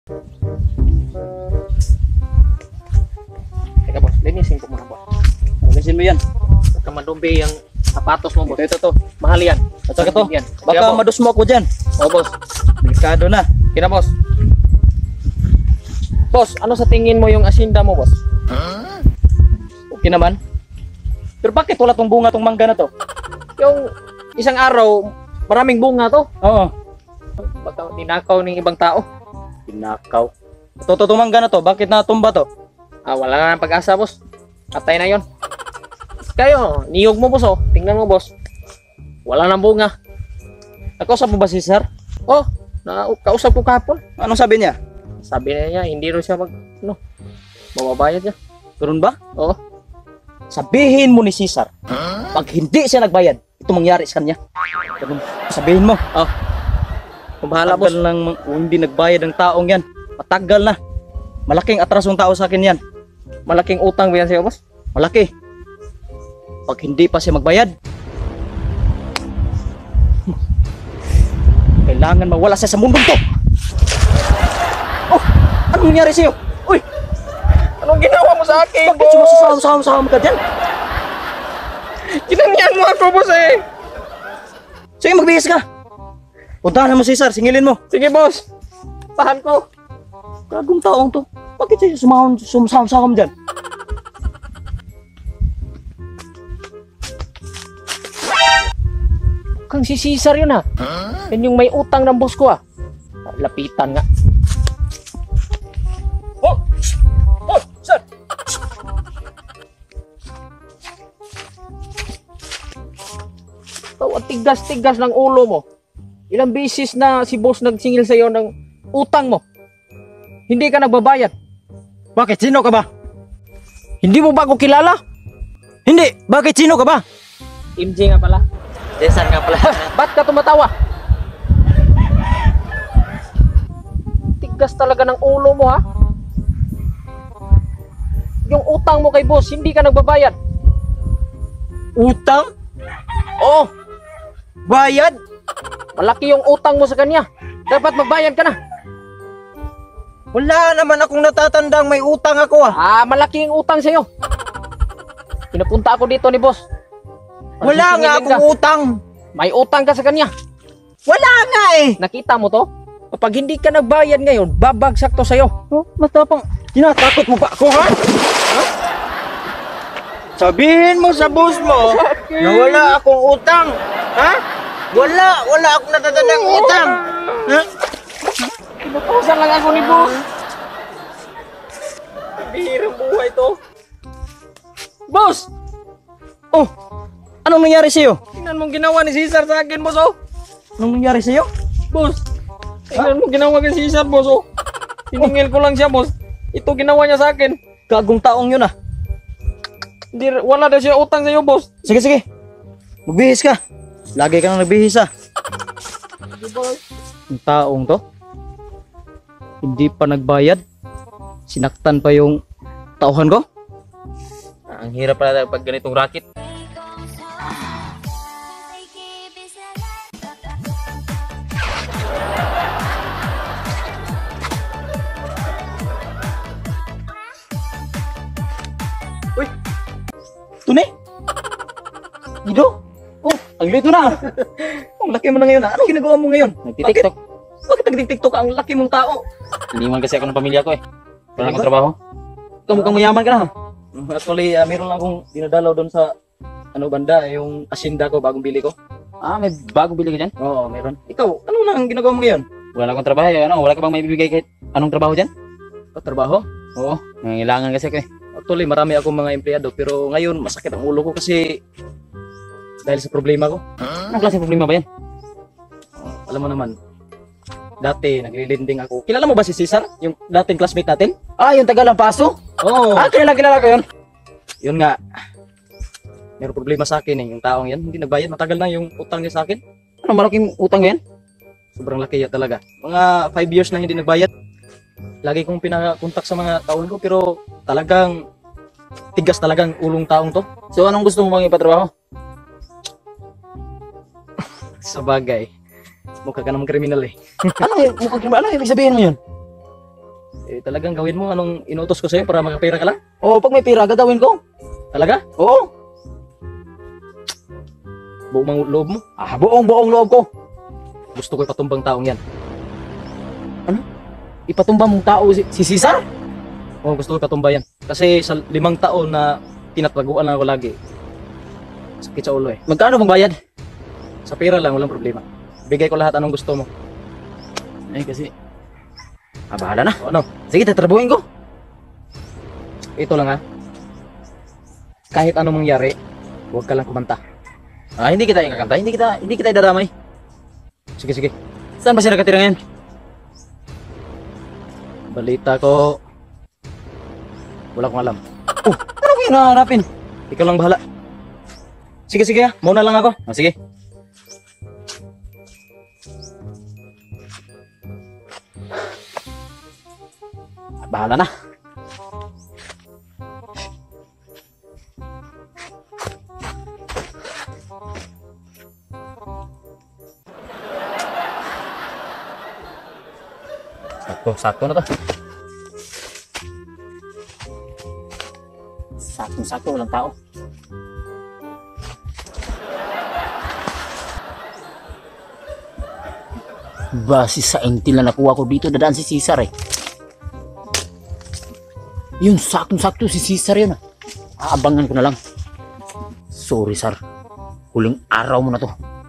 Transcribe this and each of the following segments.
Teka boss, linisin ko muna boss. Linisin mo yan. Baka madumbi yung sapatos mo boss. Ito. Mahal yan. At saka to, Yan. baka Kaya, madus mo ako dyan. boss. boss. Delikado na. Kina boss. Boss, ano sa tingin mo yung asinda mo boss? Okay naman. Pero bakit wala tong bunga tong mangga na to? Yung isang araw, maraming bunga to. Oo. Baka ninakaw ng ibang tao. Pinakaw. Totoo mangga na to, bakit natumba to? Wala na ng pag-asa boss. Atay na yon. Kayo, niyog mo boss oh. Tingnan mo boss. Wala nang bunga. Nakausap mo ba si Sir? Oh, kausap ko kahapon. Anong sabi niya? Sabi niya, hindi rin siya mababayad niya. Ganun ba? Oo. Sabihin mo ni Cesar, pag hindi siya nagbayad, ito mangyari sa kanya. Ganun. Sabihin mo. Oh. Kung bahala boss. Matagal lang hindi nagbayad ng taong yan. Matagal na. Malaking atrasong tao sa akin yan. Malaking utang ba yan sa'yo boss? Malaki. Pag hindi pa siya magbayad, kailangan mawala siya sa mundong to. Oh, anong nangyari sa'yo? Uy, Anong ginawa mo sa akin bakit sumasama ka dyan? Kinanyan mo ako boss eh. Sige, magbihis ka. Puntahan mo si Cesar, singilin mo. Sige boss. Tahan ko. Gagong taong to. Bakit siya sumasama dyan? Kang si Cesar yun ha. Yan yung may utang ng boss ko ah. Lapitan nga. Oh! Oh, Sir! Ikaw ang tigas-tigas ng ulo mo. Ilang beses na si boss nagsingil sa'yo ng utang mo. Hindi ka nagbabayad. Bakit? Sino ka ba? Hindi mo ba ako kilala? Hindi! Bakit? Sino ka ba? MJ nga pala. Cesar nga pala. Ba't ka tumatawa? Tigas talaga ng ulo mo ha. Yung utang mo kay boss, hindi ka nagbabayad. Utang? Oh! Bayad? Malaki yung utang mo sa kanya. Dapat magbayad ka na. Wala naman akong natatandang may utang ako Malaki yung utang sa'yo. Pinapunta ako dito ni boss. Wala nga Sisingilin akong utang. May utang ka sa kanya. Wala nga eh. Nakita mo to? Kapag hindi ka nagbayad ngayon, babagsak to sa'yo. Oh, matapang. Tinatakot mo ba ako ha? Sabihin mo sa boss mo na wala akong utang. Ha? Wala akong natatandang utang. Ha? Pinutusan lang ako ni boss. Bihirang buhay to. Boss! Oh, anong nangyari sa'yo? Tingnan mong ginawa ni Cesar sa akin, boss, oh. Anong nangyari sa'yo? Boss, tingnan mong ginawa ni Cesar, boss, oh. Tiningil ko lang siya, boss. Ito ginawa niya sa akin. Gagong taong yun ah. Wala daw siya utang sa'yo, boss. Sige. Magbihis ka. Lagi ka nang nagbihis ah. Yung taong to, hindi pa nagbayad. Sinaktan pa yung tauhan ko. Ang hirap pala pag ganitong racket. Uy! Tunay! Ido! Oh, ang lito na! Ang laki mo na ngayon ah. Anong ginagawa mo ngayon? Nagtitiktok. Bakit nagtitiktok ka? Ang laki mong tao. Iniwan kasi ako ng pamilya ko eh. Wala akong trabaho. Ikaw mukhang mayaman ka na. Actually, meron lang akong dinadalaw doon sa banda, yung asinda ko, bagong bili ko. May bago bili ka dyan? Oo, meron. Ikaw, ano na ang ginagawa mo ngayon? Wala akong trabaho. Wala ka bang may bibigay kahit anong trabaho dyan? Trabaho? Oo. Nangailangan kasi ako eh. Actually, marami akong mga empleyado, pero ngayon masakit ang ulo ko kasi dahil sa problema ko. Anong klase problema ba yan? Alam mo naman, dati naglilinding ako. Kilala mo ba si Cesar? Yung dating classmate natin? Yung taga ng paso? Oo. Kilala ko yun. Yun nga. Mayroong problema sa akin eh. Yung taong yan, hindi nagbayad. Matagal na yung utang niya sa akin. Anong malaking utang yan? Sobrang laki yan talaga. Mga 5 years na hindi nagbayad. Lagi kong pinakontak sa mga taon ko, pero talagang tigas talagang ulong taong to. So anong gusto mo bang ipatrabaho? Sa bagay, mukha ka namang kriminal eh. Ano ibig sabihin mo yun? talagang gawin mo anong inutos ko sa'yo para makapira ka lang? Oo, pag may pira, gagawin ko. Talaga? Oo. Buong mga loob mo? Buong loob ko. Gusto ko ipatumbang taong yan. Ipatumba mong tao si Cesar? Oo, gusto ko ipatumba yan. Kasi sa 5 taon na tinataguan lang ako lagi. Sakit sa ulo eh. Magkano mong bayad? Sa pera lang, walang problema. Bigay ko lahat anong gusto mo. Ay, kasi... bahala na. O, ano? Sige, tatrabuhin ko. Ito lang ha. Kahit anong mangyari, huwag ka lang kumanta. Hindi kita ikakanta. Hindi kita idadamay. Sige, sige. Saan ba siya nakatira ngayon? Balita ko, wala kong alam. Ano ko yung nahanapin? Ikaw lang bahala. Sige, sige ha. Muna lang ako. Sige. Bahala na. Sakto na to. Sakto, walang tao. Base sa intel na nakuha ko dito, dadaan si Cesar eh. Yung sakto si Cesar yun. Aabangan ko na lang. Sorry, Sar. Huling araw mo na to.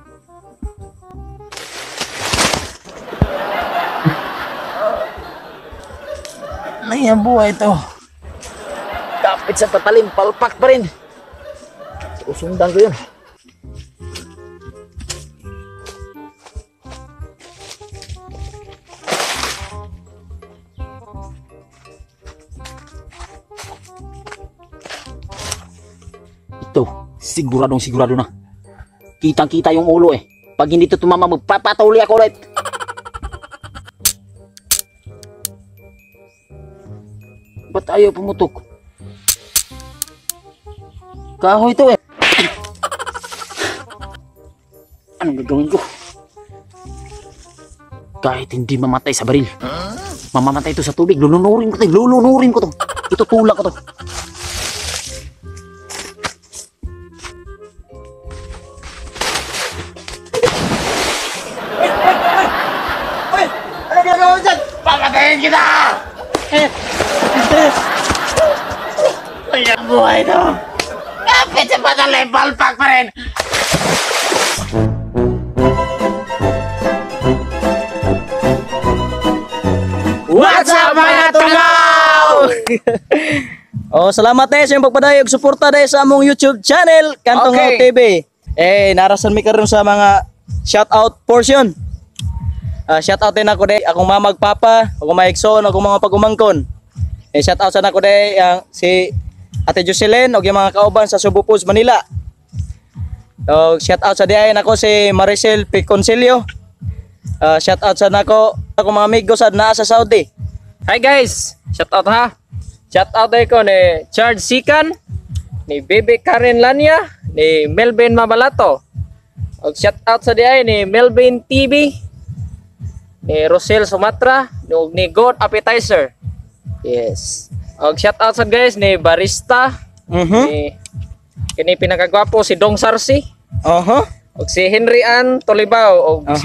Ay, ang buhay ito. Kapit sa patalim, palpak pa rin. Susundan ko yun. Ito, sigurado na. Kitang-kita yung ulo eh. Pag hindi ito tumama, magpapatuloy ako ulit. Ba't ayaw pumutok? Kahoy ito eh. Anong gagawin ko? Kahit hindi mamatay sa baril, mamamatay ito sa tubig. Lulunurin ko to. Itutulak ko to. Ano ginagawa mo dyan? Papatayin kita! Walang buhay ito. Kapit sa patalim, palpak pa rin. What's up mga tungaw? Salamat sa iyong pagpadayog suporta sa among YouTube channel Kantong Okay. TV. Narasan mi karon sa mga shoutout portion. Shoutout din ako akong mamag papa, akong maigsoon, akong mga pagumangkon. Shoutout sa nako ang si Ate Jocelyn ug yung mga kauban sa Subo Foods, Manila. Shoutout sa diay nako si Maricel Piconcelio. Shoutout sa nako akong mga amigo sa naa sa Saudi. Hi guys, shout out ha. Shout out ko ni Charles Sikan, ni Baby Karen Lanya, ni Melvin Mabalato. Og shout out sa diay ni Melvin TV, ni Rosel Sumatra, ug ni God Appetizer. Yes. Og shout out sa guys ni Barista, ni kini pinakagwapo si Dong Sarsi, og si Henry Ann Tolibao, og si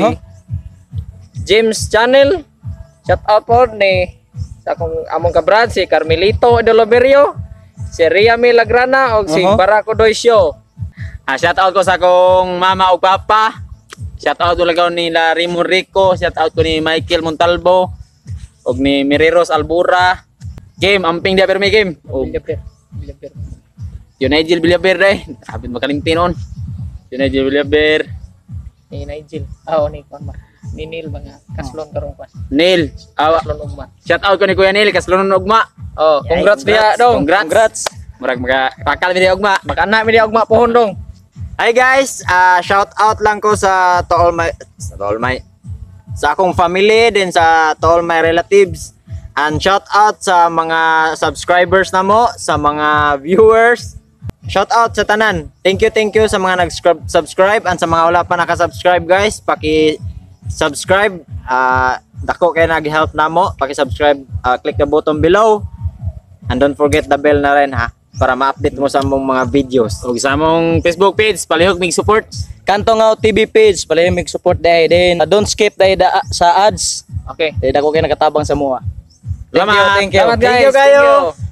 James Channel. Shout out po ni sa among kabrad si Carmelito de Loberio, si Riami Lagrana og si Baraco Doisio. Shout out ko sa akong mama o papa. Shout out ko lagaw ni Raymond Rico, shout out ko ni Michael Montalvo og ni Mireros Albura. Game, amping dia permi game. Og Bilaber. yun Nigel Villaber dai. Abit makalimtin on. Yun Nigel Villaber. Ni Nigel. Ni Konma. Ni Neil mga kaslon karong pas. Neil, Kaslon ugma. shout out ko ni Kuya Neil kaslon ugma. Congrats dia dong. Congrats. Murag pakal mi dia ugma. Makana mi dia ugma pohon dong. Hi guys, shout out lang ko sa all my sa akong family din sa all my relatives, and shout out sa mga subscribers namo, sa mga viewers. Shout out sa tanan. Thank you sa mga nag-subscribe and sa mga wala pa naka-subscribe guys, paki-subscribe. dako kay nag-help namo. Paki-subscribe, click the button below. And don't forget the bell na rin ha para ma-update mo sa among mga videos. Ug sa among Facebook page, palihog mig support. Kanto nga TV page, palihog mig support dai. Then don't skip dai sa ads. Okay. Dai dako kay nakatabang sa mua. Salamat. Thank you. Salamat guys. Thank you kayo. Thank you.